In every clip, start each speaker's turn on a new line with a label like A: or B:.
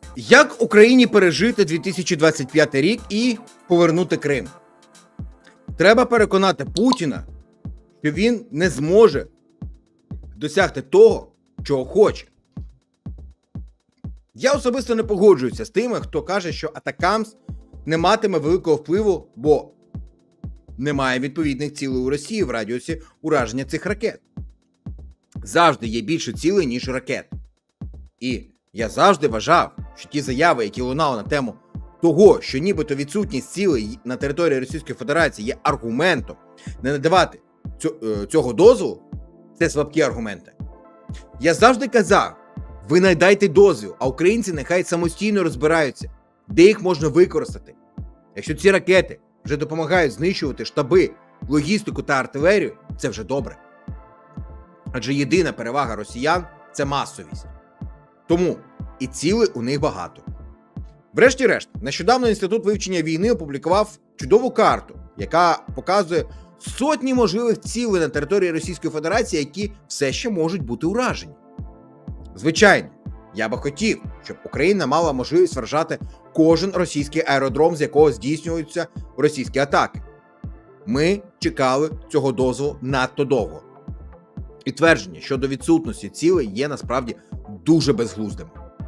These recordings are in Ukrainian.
A: Як Україні пережити 2025 рік і повернути Крим? Треба переконати Путіна, що він не зможе досягти того, чого хоче. Я особисто не погоджуюся з тими, хто каже, що Атакамс не матиме великого впливу, бо немає відповідних цілей у Росії в радіусі ураження цих ракет. Завжди є більше цілей, ніж ракет. І я завжди вважав, що ті заяви, які лунали на тему того, що нібито відсутність цілей на території Російської Федерації є аргументом не надавати цього дозволу, це слабкі аргументи. Я завжди казав, ви надайте дозвіл, а українці нехай самостійно розбираються, де їх можна використати. Якщо ці ракети вже допомагають знищувати штаби, логістику та артилерію, це вже добре. Адже єдина перевага росіян – це масовість. Тому і цілей у них багато. Врешті-решт, нещодавно Інститут вивчення війни опублікував чудову карту, яка показує сотні можливих цілей на території Російської Федерації, які все ще можуть бути уражені. Звичайно, я би хотів, щоб Україна мала можливість вражати кожен російський аеродром, з якого здійснюються російські атаки. Ми чекали цього дозволу надто довго. І твердження щодо відсутності цілей є насправді дуже безглуздим.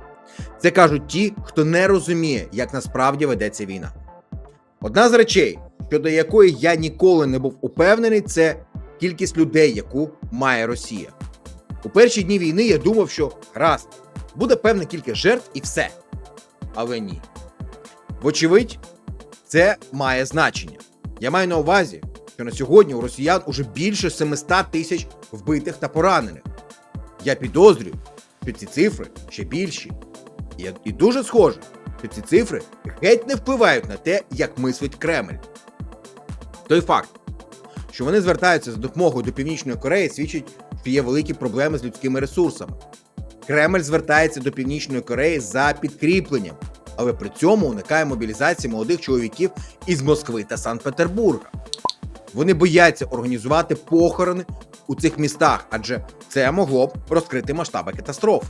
A: Це кажуть ті, хто не розуміє, як насправді ведеться війна. Одна з речей, щодо якої я ніколи не був упевнений, це кількість людей, яку має Росія. У перші дні війни я думав, що гаразд, буде певна кількість жертв і все. Але ні. Вочевидь, це має значення. Я маю на увазі, що на сьогодні у росіян уже більше 700 тисяч вбитих та поранених. Я підозрюю, що ці цифри ще більші. І дуже схоже, що ці цифри геть не впливають на те, як мислить Кремль. Той факт, що вони звертаються за допомогою до Північної Кореї, свідчить, що є великі проблеми з людськими ресурсами. Кремль звертається до Північної Кореї за підкріпленням, але при цьому уникає мобілізації молодих чоловіків із Москви та Санкт-Петербурга. Вони бояться організувати похорони у цих містах, адже це могло б розкрити масштаби катастрофи.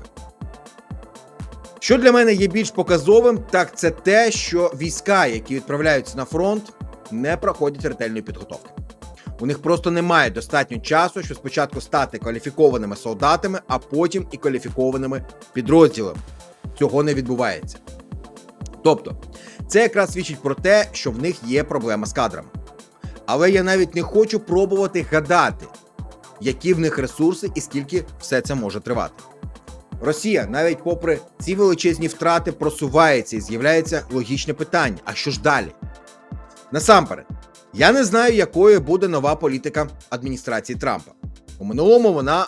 A: Що для мене є більш показовим, так це те, що війська, які відправляються на фронт, не проходять ретельної підготовки. У них просто немає достатньо часу, щоб спочатку стати кваліфікованими солдатами, а потім і кваліфікованими підрозділами. Цього не відбувається. Тобто, це якраз свідчить про те, що в них є проблема з кадрами. Але я навіть не хочу пробувати гадати, які в них ресурси і скільки все це може тривати. Росія, навіть попри ці величезні втрати, просувається і з'являється логічне питання, а що ж далі? Насамперед, я не знаю, якою буде нова політика адміністрації Трампа. У минулому вона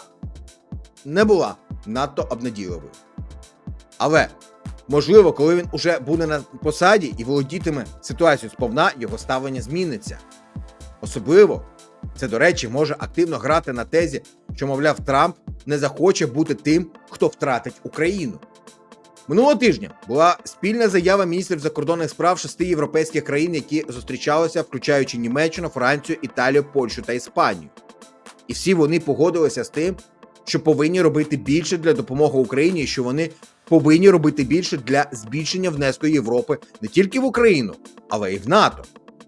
A: не була надто обнадійливою. Але, можливо, коли він уже буде на посаді і володітиме ситуацією сповна, його ставлення зміниться. Особливо, це, до речі, може активно грати на тезі, що, мовляв, Трамп не захоче бути тим, хто втратить Україну. Минулого тижня була спільна заява міністрів закордонних справ 6 європейських країн, які зустрічалися, включаючи Німеччину, Францію, Італію, Польщу та Іспанію. І всі вони погодилися з тим, що повинні робити більше для допомоги Україні, і що вони повинні робити більше для збільшення внеску Європи не тільки в Україну, але й в НАТО.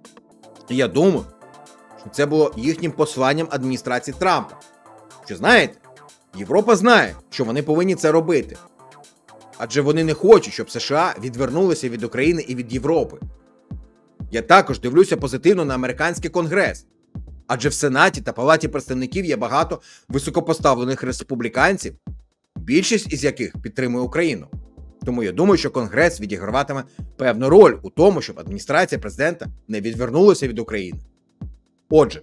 A: І я думаю, що це було їхнім посланням адміністрації Трампа. Що знаєте, Європа знає, що вони повинні це робити. Адже вони не хочуть, щоб США відвернулися від України і від Європи. Я також дивлюся позитивно на американський конгрес. Адже в Сенаті та Палаті представників є багато високопоставлених республіканців, більшість із яких підтримує Україну. Тому я думаю, що конгрес відіграватиме певну роль у тому, щоб адміністрація президента не відвернулася від України. Отже,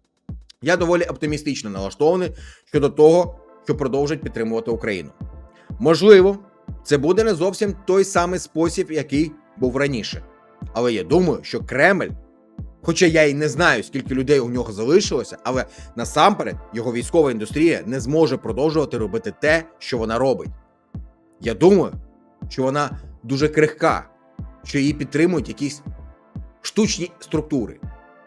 A: я доволі оптимістично налаштований щодо того, що продовжать підтримувати Україну. Можливо, це буде не зовсім той самий спосіб, який був раніше. Але я думаю, що Кремль, хоча я і не знаю, скільки людей у нього залишилося, але насамперед його військова індустрія не зможе продовжувати робити те, що вона робить. Я думаю, що вона дуже крихка, що її підтримують якісь штучні структури.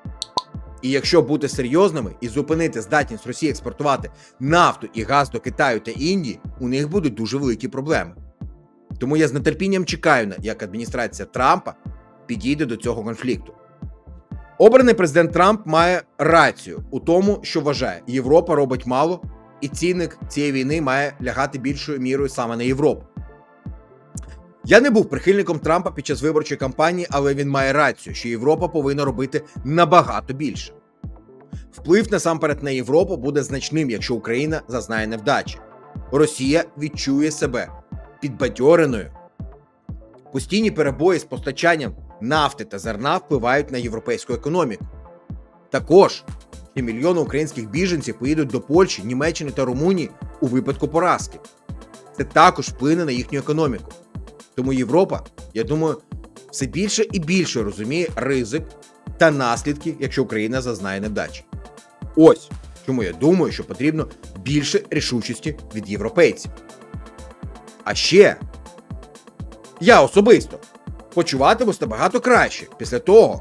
A: І якщо бути серйозними і зупинити здатність Росії експортувати нафту і газ до Китаю та Індії, у них будуть дуже великі проблеми. Тому я з нетерпінням чекаю, як адміністрація Трампа підійде до цього конфлікту. Обраний президент Трамп має рацію у тому, що вважає, Європа робить мало, і цінник цієї війни має лягати більшою мірою саме на Європу. Я не був прихильником Трампа під час виборчої кампанії, але він має рацію, що Європа повинна робити набагато більше. Вплив насамперед на Європу буде значним, якщо Україна зазнає невдачі. Росія відчує себе підбадьореною. Постійні перебої з постачанням нафти та зерна впливають на європейську економіку. Також мільйони українських біженців поїдуть до Польщі, Німеччини та Румунії у випадку поразки. Це також вплине на їхню економіку. Тому Європа, я думаю, все більше і більше розуміє ризик та наслідки, якщо Україна зазнає невдачі. Ось чому я думаю, що потрібно більше рішучості від європейців. А ще я особисто почуватимусь набагато краще після того,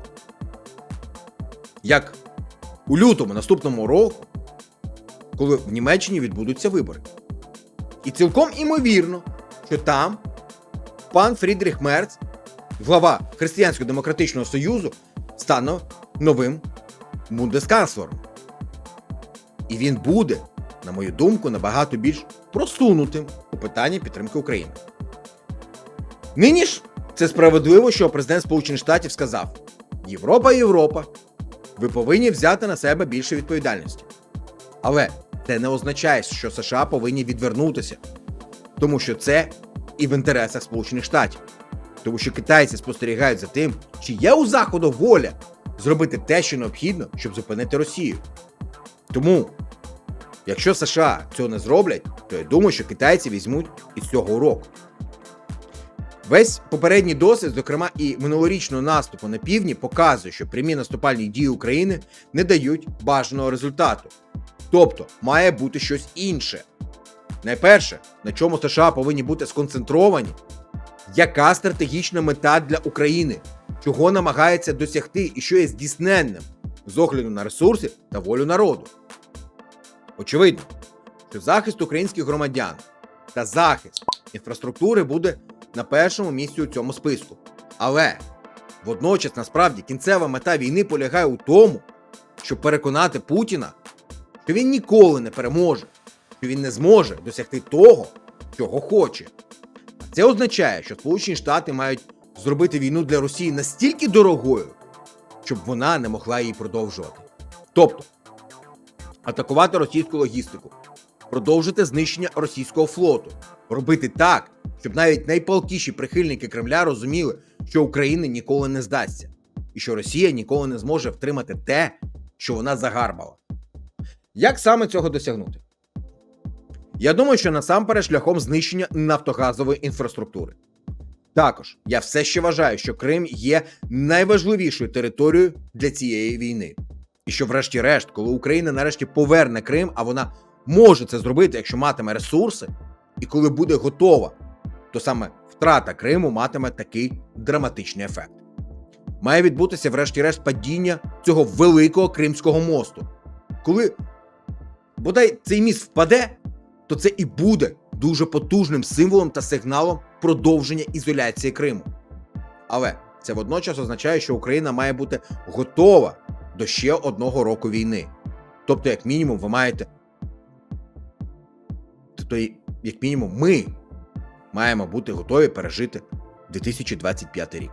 A: як у лютому наступного року, коли в Німеччині відбудуться вибори. І цілком імовірно, що там пан Фрідріх Мерц, глава Християнсько-демократичного союзу, стане новим бундесканцлером. І він буде, на мою думку, набагато більш просунутим у питанні підтримки України. Нині ж це справедливо, що президент Сполучених Штатів сказав: Європа, ви повинні взяти на себе більше відповідальності. Але це не означає, що США повинні відвернутися, тому що це і в інтересах Сполучених Штатів. Тому що китайці спостерігають за тим, чи є у Заходу воля зробити те, що необхідно, щоб зупинити Росію. Тому, якщо США цього не зроблять, то я думаю, що китайці візьмуть із цього уроку. Весь попередній досвід, зокрема і минулорічного наступу на півдні, показує, що прямі наступальні дії України не дають бажаного результату. Тобто, має бути щось інше. Найперше, на чому США повинні бути сконцентровані, яка стратегічна мета для України, чого намагається досягти і що є здійсненним з огляду на ресурси та волю народу. Очевидно, що захист українських громадян та захист інфраструктури буде на першому місці у цьому списку. Але водночас, насправді, кінцева мета війни полягає у тому, щоб переконати Путіна, що він ніколи не переможе, що він не зможе досягти того, чого хоче. Це означає, що Сполучені Штати мають зробити війну для Росії настільки дорогою, щоб вона не могла її продовжувати. Тобто, атакувати російську логістику, продовжити знищення російського флоту, робити так, щоб навіть найпалкіші прихильники Кремля розуміли, що Україна ніколи не здасться, і що Росія ніколи не зможе втримати те, що вона загарбала. Як саме цього досягнути? Я думаю, що насамперед шляхом знищення нафтогазової інфраструктури. Також, я все ще вважаю, що Крим є найважливішою територією для цієї війни. І що врешті-решт, коли Україна нарешті поверне Крим, а вона може це зробити, якщо матиме ресурси, і коли буде готова, то саме втрата Криму матиме такий драматичний ефект. Має відбутися врешті-решт падіння цього великого Кримського мосту. Коли бодай цей міст впаде, то це і буде дуже потужним символом та сигналом продовження ізоляції Криму. Але це водночас означає, що Україна має бути готова до ще одного року війни. Тобто, як мінімум, ми маємо бути готові пережити 2025 рік.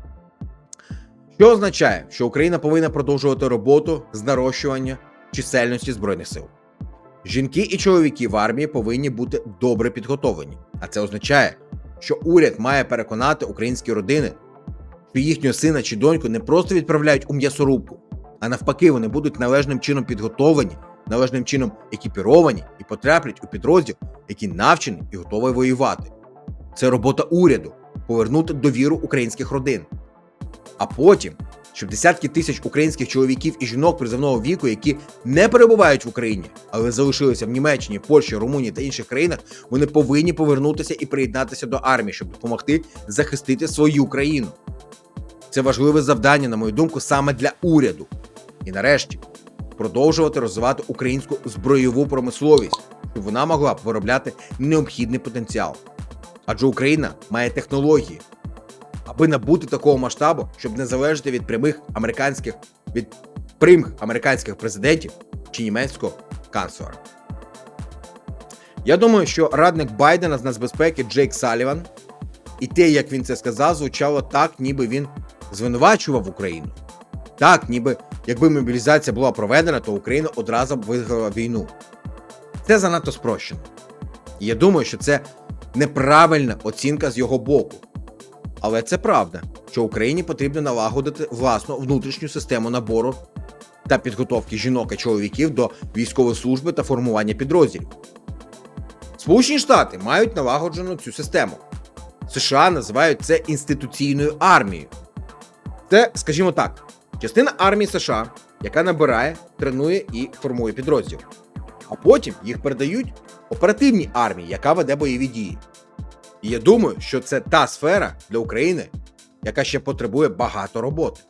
A: Що означає, що Україна повинна продовжувати роботу з нарощування чисельності Збройних сил. Жінки і чоловіки в армії повинні бути добре підготовлені. А це означає, що уряд має переконати українські родини, що їхнього сина чи доньку не просто відправляють у м'ясорубку, а навпаки вони будуть належним чином підготовлені, належним чином екіпіровані і потраплять у підрозділ, який навчений і готовий воювати. Це робота уряду – повернути довіру українських родин. А потім, щоб десятки тисяч українських чоловіків і жінок призовного віку, які не перебувають в Україні, але залишилися в Німеччині, Польщі, Румунії та інших країнах, вони повинні повернутися і приєднатися до армії, щоб допомогти захистити свою країну. Це важливе завдання, на мою думку, саме для уряду. І нарешті, продовжувати розвивати українську збройову промисловість, щоб вона могла виробляти необхідний потенціал. Адже Україна має технології, аби набути такого масштабу, щоб не залежати від прямих американських президентів чи німецького канцлера. Я думаю, що радник Байдена з нацбезпеки Джейк Салліван і те, як він це сказав, звучало так, ніби він звинувачував Україну. Так, ніби якби мобілізація була проведена, то Україна одразу б виграла війну. Це занадто спрощено. І я думаю, що це неправильна оцінка з його боку. Але це правда, що Україні потрібно налагодити власну внутрішню систему набору та підготовки жінок і чоловіків до військової служби та формування підрозділів. Сполучені Штати мають налагоджену цю систему. США називають це інституційною армією. Це, скажімо так, частина армії США, яка набирає, тренує і формує підрозділ. А потім їх передають оперативній армії, яка веде бойові дії. І я думаю, що це та сфера для України, яка ще потребує багато роботи.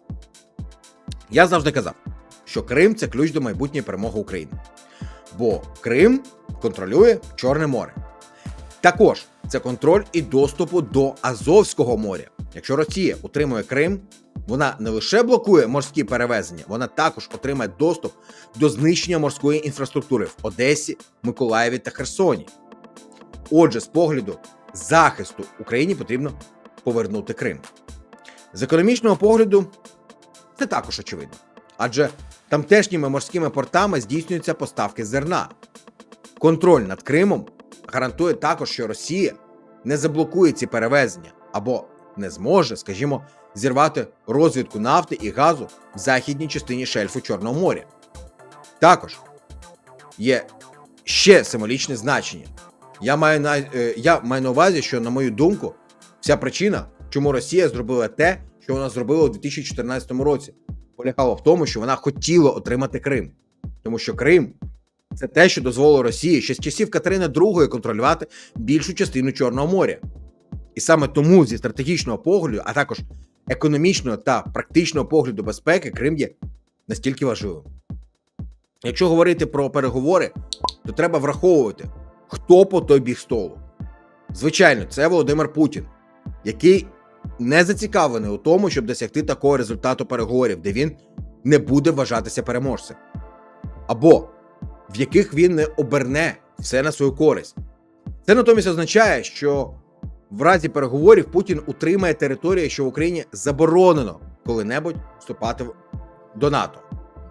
A: Я завжди казав, що Крим – це ключ до майбутньої перемоги України. Бо Крим контролює Чорне море. Також це контроль і доступу до Азовського моря. Якщо Росія утримує Крим, вона не лише блокує морські перевезення, вона також отримає доступ до знищення морської інфраструктури в Одесі, Миколаєві та Херсоні. Отже, з погляду захисту Україні потрібно повернути Крим. З економічного погляду це також очевидно. Адже тамтешніми морськими портами здійснюються поставки зерна. Контроль над Кримом гарантує також, що Росія не заблокує ці перевезення або не зможе, скажімо, зірвати розвідку нафти і газу в західній частині шельфу Чорного моря. Також є ще символічне значення. Я маю на увазі, що, на мою думку, вся причина, чому Росія зробила те, що вона зробила у 2014 році, полягала в тому, що вона хотіла отримати Крим. Тому що Крим – це те, що дозволило Росії ще з часів Катерини II контролювати більшу частину Чорного моря. І саме тому зі стратегічного погляду, а також економічного та практичного погляду безпеки, Крим є настільки важливим. Якщо говорити про переговори, то треба враховувати, хто по той бік столу. Звичайно, це Володимир Путін, який не зацікавлений у тому, щоб досягти такого результату переговорів, де він не буде вважатися переможцем. Або в яких він не оберне все на свою користь. Це натомість означає, що в разі переговорів Путін утримає територію, що в Україні заборонено коли-небудь вступати до НАТО.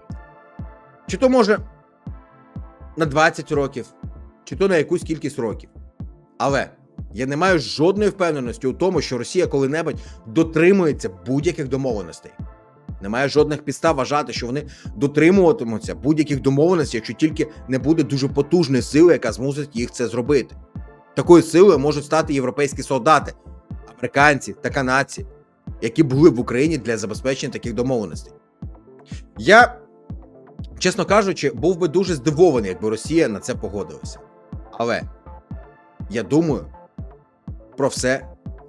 A: Чи то може на 20 років, чи то на якусь кількість років. Але я не маю жодної впевненості у тому, що Росія коли-небудь дотримується будь-яких домовленостей. Немає жодних підстав вважати, що вони дотримуватимуться будь-яких домовленостей, якщо тільки не буде дуже потужної сили, яка змусить їх це зробити. Такою силою можуть стати європейські солдати, американці та канадці, які були в Україні для забезпечення таких домовленостей. Я, чесно кажучи, був би дуже здивований, якби Росія на це погодилася. Але я думаю про все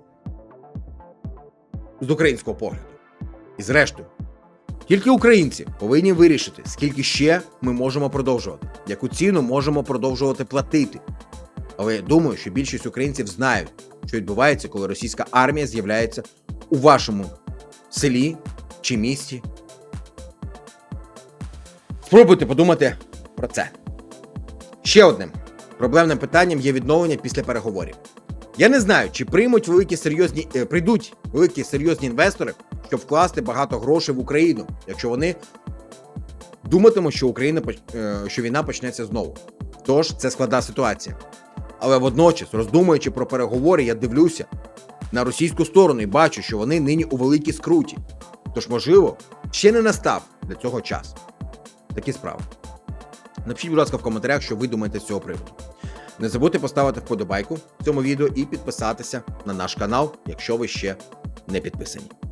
A: з українського погляду. І зрештою, тільки українці повинні вирішити, скільки ще ми можемо продовжувати, яку ціну можемо продовжувати платити. Але я думаю, що більшість українців знають, що відбувається, коли російська армія з'являється у вашому селі чи місті. Спробуйте подумати про це. Ще одним проблемним питанням є відновлення після переговорів. Я не знаю, чи прийдуть великі серйозні інвестори, щоб вкласти багато грошей в Україну, якщо вони думатимуть, що війна почнеться знову. Тож, це складна ситуація. Але водночас, роздумуючи про переговори, я дивлюся на російську сторону і бачу, що вони нині у великій скруті. Тож, можливо, ще не настав для цього час. Такі справи. Напишіть, будь ласка, в коментарях, що ви думаєте з цього приводу. Не забудьте поставити вподобайку цьому відео і підписатися на наш канал, якщо ви ще не підписані.